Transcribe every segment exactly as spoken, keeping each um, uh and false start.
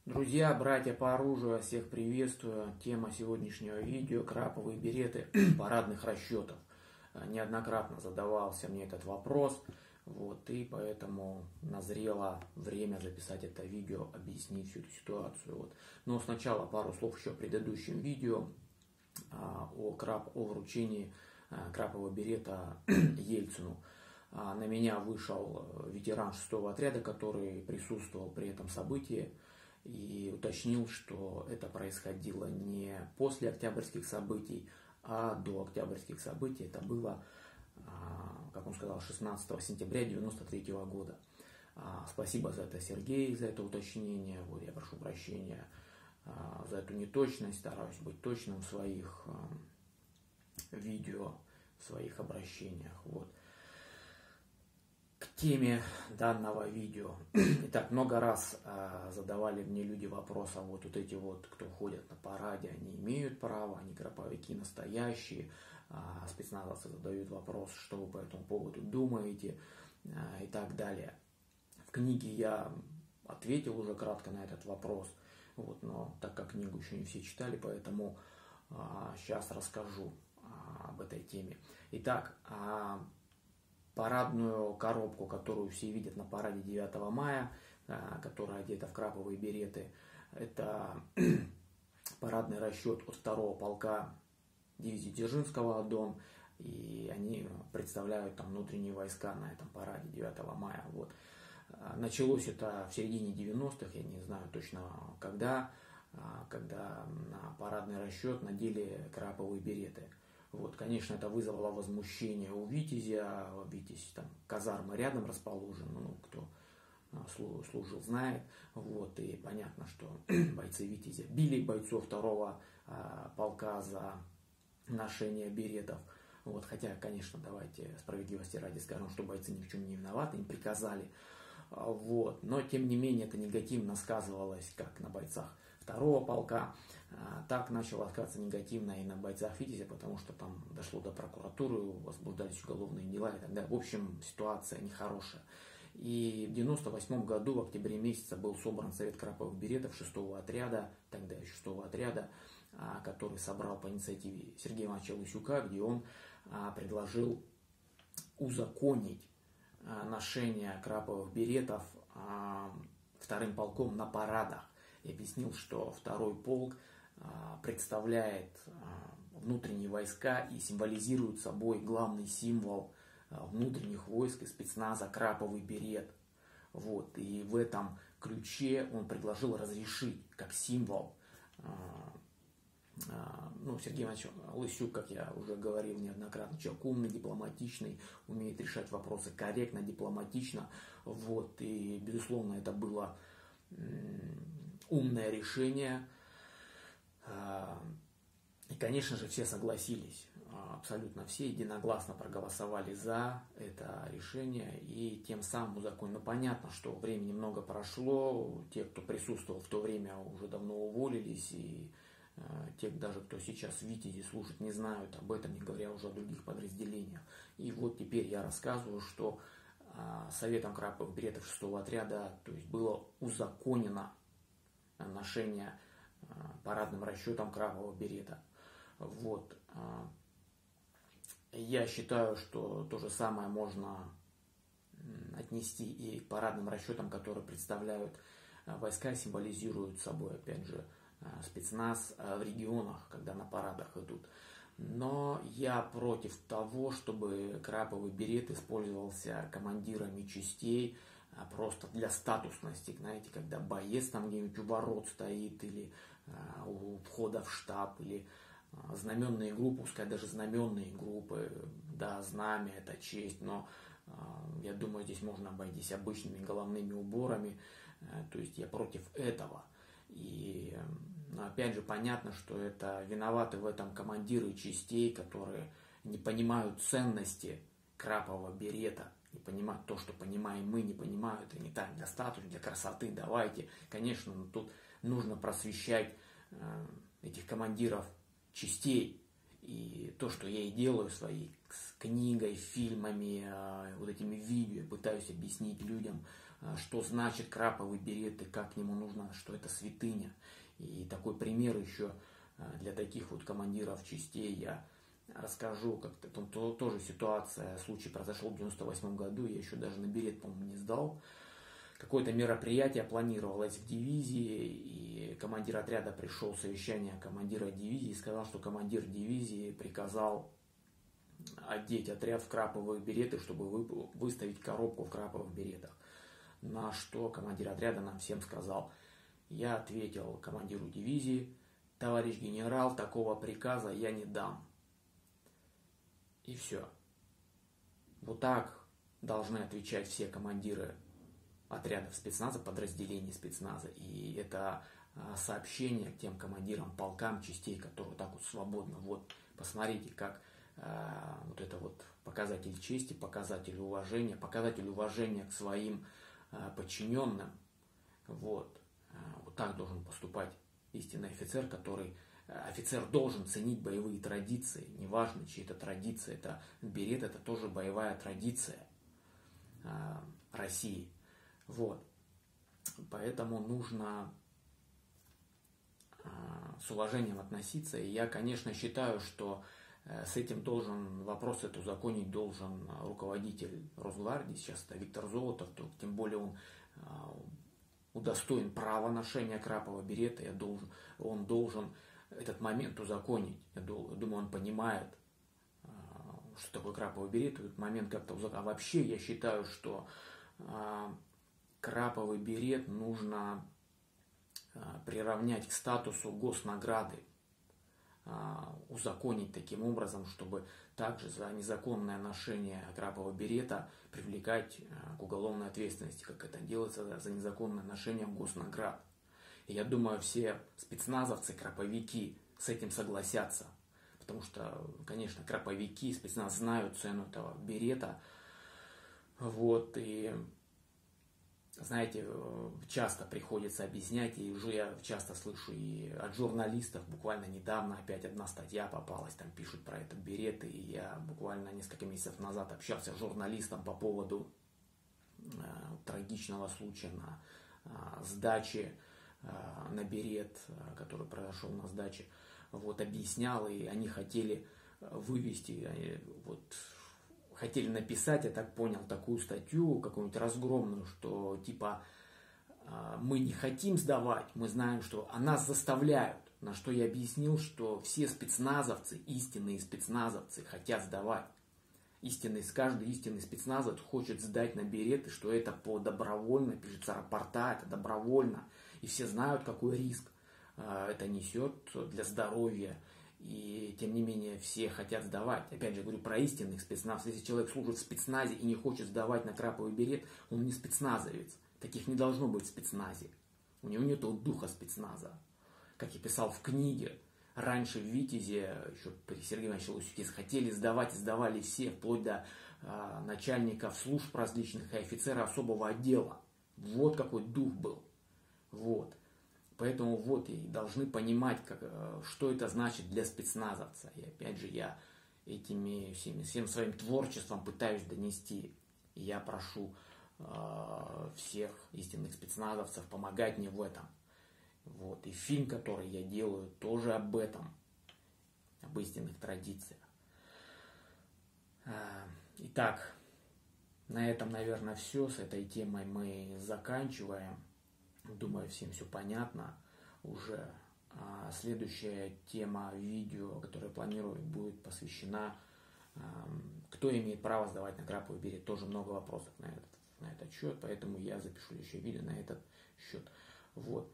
Друзья, братья по оружию, всех приветствую. Тема сегодняшнего видео – краповые береты парадных расчетов. Неоднократно задавался мне этот вопрос, вот, и поэтому назрело время записать это видео, объяснить всю эту ситуацию. Вот. Но сначала пару слов еще о предыдущем видео о, крап, о вручении крапового берета Ельцину. На меня вышел ветеран шестого отряда, который присутствовал при этом событии, и уточнил, что это происходило не после октябрьских событий, а до октябрьских событий. Это было, как он сказал, шестнадцатого сентября девяносто третьего года. Спасибо за это, Сергей, за это уточнение. Вот, я прошу прощения за эту неточность, стараюсь быть точным в своих видео, в своих обращениях. Вот. К теме данного видео. Итак, много раз а, задавали мне люди вопрос, а вот, вот эти вот, кто ходят на параде, они имеют право, они краповики настоящие. А, спецназовцы задают вопрос, что вы по этому поводу думаете, а, и так далее. В книге я ответил уже кратко на этот вопрос, вот, но так как книгу еще не все читали, поэтому а, сейчас расскажу а, об этой теме. Итак, а, парадную коробку, которую все видят на параде девятого мая, которая одета в краповые береты, это парадный расчет от второго полка дивизии Дзержинского ОДОН, и они представляют там внутренние войска на этом параде девятого мая. Вот. Началось это в середине девяностых, я не знаю точно когда, когда на парадный расчет надели краповые береты. Вот, конечно, это вызвало возмущение у Витязя. Витязь, там, казарма рядом расположена, ну, кто служил, знает. Вот, и понятно, что бойцы Витязя били бойцов второго а, полка за ношение беретов. Вот, хотя, конечно, давайте справедливости ради скажем, что бойцы ни в чем не виноваты, им приказали. Вот, но, тем не менее, это негативно сказывалось как на бойцах второго полка, так начало сказаться негативно и на бойцах Витязя, потому что там дошло до прокуратуры, возбуждались уголовные дела и так далее. В общем, ситуация нехорошая. И в девяносто восьмом году, в октябре месяце, был собран совет краповых беретов шестого отряда, тогда еще шестого отряда, который собрал по инициативе Сергея Ивановича Лысюка, где он предложил узаконить ношение краповых беретов вторым полком на парадах. И объяснил, что второй полк представляет внутренние войска и символизирует собой главный символ внутренних войск и спецназа — краповый берет. Вот. И в этом ключе он предложил разрешить как символ. Ну, Сергей Иванович Лысюк, как я уже говорил неоднократно, человек умный, дипломатичный, умеет решать вопросы корректно, дипломатично. Вот. И, безусловно, это было умное решение. И, конечно же, все согласились, абсолютно все единогласно проголосовали за это решение, и тем самым узаконили. Но понятно, что времени много прошло, те, кто присутствовал в то время, уже давно уволились, и те, даже кто сейчас в Витязе служит, не знают об этом, не говоря уже о других подразделениях. И вот теперь я рассказываю, что Советом краповых беретов шестого отряда, то есть, было узаконено ношение парадным расчетом крапового берета. Вот. Я считаю, что то же самое можно отнести и к парадным расчетам, которые представляют войска, символизируют собой, опять же, спецназ в регионах, когда на парадах идут. Но я против того, чтобы краповый берет использовался командирами частей просто для статусности. Знаете, когда боец там где-нибудь у ворот стоит, или у входа в штаб, или знаменные группы, пускай даже знаменные группы, да, знамя — это честь, но я думаю, здесь можно обойтись обычными головными уборами, то есть я против этого. И но опять же понятно, что это виноваты в этом командиры частей, которые не понимают ценности крапового берета, не понимают то, что понимаем мы, не понимают, и не так, для статуса, для красоты, давайте. Конечно, тут нужно просвещать э, этих командиров частей, и то, что я и делаю своей книгой, фильмами, э, вот этими видео, пытаюсь объяснить людям, что значит краповый берет и как к нему нужно, что это святыня. И такой пример еще для таких вот командиров частей я расскажу, как-то там тоже ситуация, случай произошел в девяносто восьмом году, я еще даже на берет, по-моему, не сдал. Какое-то мероприятие планировалось в дивизии, и командир отряда пришел в совещание командира дивизии и сказал, что командир дивизии приказал одеть отряд в краповые береты, чтобы выставить коробку в краповых беретах. На что командир отряда нам всем сказал: я ответил командиру дивизии: товарищ генерал, такого приказа я не дам. И все. Вот так должны отвечать все командиры отрядов спецназа, подразделений спецназа. И это сообщение к тем командирам, полкам, частей, которые так вот свободно. Вот посмотрите, как э, вот это вот показатель чести, показатель уважения, показатель уважения к своим э, подчиненным. Вот. Э, вот так должен поступать истинный офицер, который Офицер должен ценить боевые традиции, неважно, чьи это традиции. Это берет, это тоже боевая традиция э, России. Вот. Поэтому нужно э, с уважением относиться. И я, конечно, считаю, что э, с этим должен, вопрос этот узаконить должен руководитель Росгвардии, сейчас это Виктор Золотов, то, тем более он э, удостоен права ношения крапового берета, я должен, он должен этот момент узаконить. Я думаю, он понимает, что такое краповый берет, этот момент как-то узаконить. А вообще я считаю, что краповый берет нужно приравнять к статусу госнаграды, узаконить таким образом, чтобы также за незаконное ношение крапового берета привлекать к уголовной ответственности, как это делается за незаконное ношение госнаград. И я думаю, все спецназовцы, краповики с этим согласятся. Потому что, конечно, краповики, спецназ знают цену этого берета. Вот, и, знаете, часто приходится объяснять, и уже я часто слышу и от журналистов, буквально недавно опять одна статья попалась, там пишут про этот берет, и я буквально несколько месяцев назад общался с журналистом по поводу э, трагичного случая на э, сдаче на берет, который произошел на сдаче, вот, объяснял, и они хотели вывести, они, вот, хотели написать, я так понял, такую статью, какую-нибудь разгромную, что типа мы не хотим сдавать, мы знаем, что а нас заставляют, на что я объяснил, что все спецназовцы, истинные спецназовцы хотят сдавать. Истинный, каждый истинный спецназовец хочет сдать на берет, и что это по добровольно, пишется рапорта, это добровольно. И все знают, какой риск это несет для здоровья. И тем не менее все хотят сдавать. Опять же, говорю про истинных спецназовцев. Если человек служит в спецназе и не хочет сдавать на краповый берет, он не спецназовец. Таких не должно быть в спецназе. У него нет духа спецназа. Как я писал в книге, раньше в Витязе, еще при Сергее Ивановиче Лосюке, хотели сдавать и сдавали все, вплоть до э, начальников служб различных и офицера особого отдела. Вот какой дух был. Вот. Поэтому вот и должны понимать, как, что это значит для спецназовца. И опять же я этими всеми, всем своим творчеством пытаюсь донести. И я прошу э, всех истинных спецназовцев помогать мне в этом. Вот. И фильм, который я делаю, тоже об этом, об истинных традициях. Итак, на этом, наверное, все. С этой темой мы заканчиваем. Думаю, всем все понятно уже. А следующая тема видео, которое планирую, будет посвящена, кто имеет право сдавать на краповый берет. Тоже много вопросов на этот, на этот счет, поэтому я запишу еще видео на этот счет. Вот.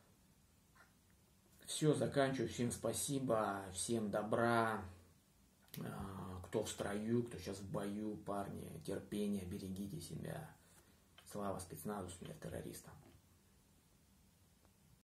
Все, заканчиваю. Всем спасибо, всем добра. Кто в строю, кто сейчас в бою, парни, терпения, берегите себя. Слава спецназу, смерть террористам.